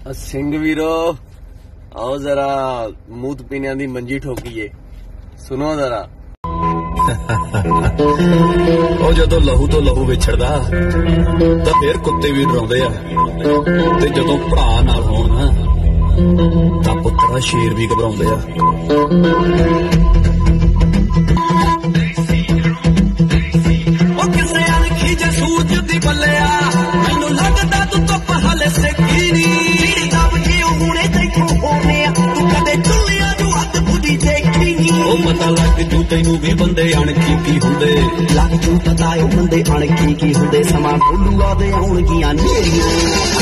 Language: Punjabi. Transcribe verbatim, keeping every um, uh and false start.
ਸਿੰਘ ਵੀਰੋ आओ जरा मूत पीने दी मंजी ठोकीए सुनो जरा ਉਹ ਜਦੋਂ ਲਹੂ ਤੋਂ ਲਹੂ ਵਿਛੜਦਾ ਤਾਂ ਫੇਰ ਕੁੱਤੇ ਵੀ ਡਰਾਉਂਦੇ ਆ ਤੇ ਜਦੋਂ ਭਰਾ ਨਾਲ ਹੋਣ ਨਾ ਤਾਂ ਪੁੱਤਰਾ ਸ਼ੇਰ ਵੀ ਘਬਰਾਉਂਦੇ ਆ। ਉਹ ਕਿਸੇ ਅਣਖੀ ਜੇ ਸੂਰਜ ਦੀ ਬੱਲਿਆ ਮੈਨੂੰ ਲੱਗਦਾ ਤੂੰ ਧੁੱਪ ਹਲੇ ਸੇਕੀ ਨੀ ਜਿਹੜੀ ਦਬ ਜੀ ਹੁਣੇ ਤੈਨੂੰ ਹੋਣੇ ਆ ਤੂੰ ਕਦੇ ਚੁੱਲਿਆ ਨੂੰ ਹੱਥ ਬੁੱਧੀ ਦੇਖੀ ਨੀ। ਉਹ ਪਤਾ ਲੱਗ ਜੂ ਤੈਨੂੰ ਵੀ ਬੰਦੇ ਅਣਖੀ ਕੀ ਹੁੰਦੇ ਲੱਗ ਜੂ ਪਤਾ ਉਹ ਬੰਦੇ ਅਣਖੀ ਕੀ ਹੁੰਦੇ ਸਮਾਂ ਬੋਲੂਆ ਦੇ ਆਉਣਗੀਆਂ ਨੇਰੀਆਂ।